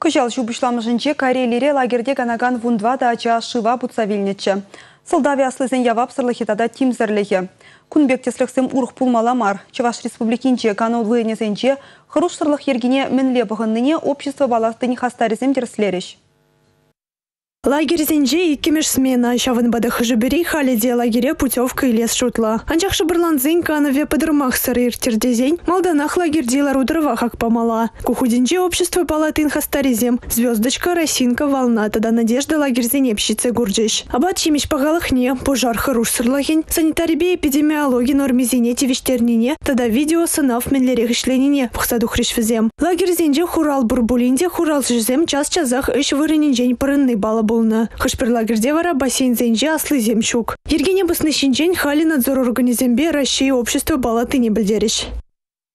Кыжал жубышламышынче Карелире лагерде ганаган вундва да ача шыва бутсавильнече. Солдаве аслызен явап сырлыхетада тимзерлихе. Кунбек теслексем урх пулмаламар. Чуваш республикинче канаулыйнесенче хыруш сырлых ергине мінле бұғынныне общество баластыни хастаризем дерслереш. Лагерь зенже иккемеш смена. Шавын бада хыжыбери халиде лагере путевка и лес шутла. Анчах шабырланзень канове подырмах сыры иртирдезень. Малданах лагерде ларудырова как помала. Кухудинже общество палатын хастаризем. Звездочка, росинка, волна. Тогда надежда лагерь зенепщице гурджиш. Абат чимич погалахне. Пожар харуш сырлахень. Санитарибе эпидемиологии нормизинете виштернине. Тогда видео сынав менлерех ишленине. Пахсаду хришвезем. Лагерь зенже хурал бурбулинде. Хурал жезем час-часах иш вырынинжень парынный бала. Хашпер лагерде вара бассейн зенже аслы земчук. Ергене басны шинжень хали надзор организембе России общество балаты не бельдериш.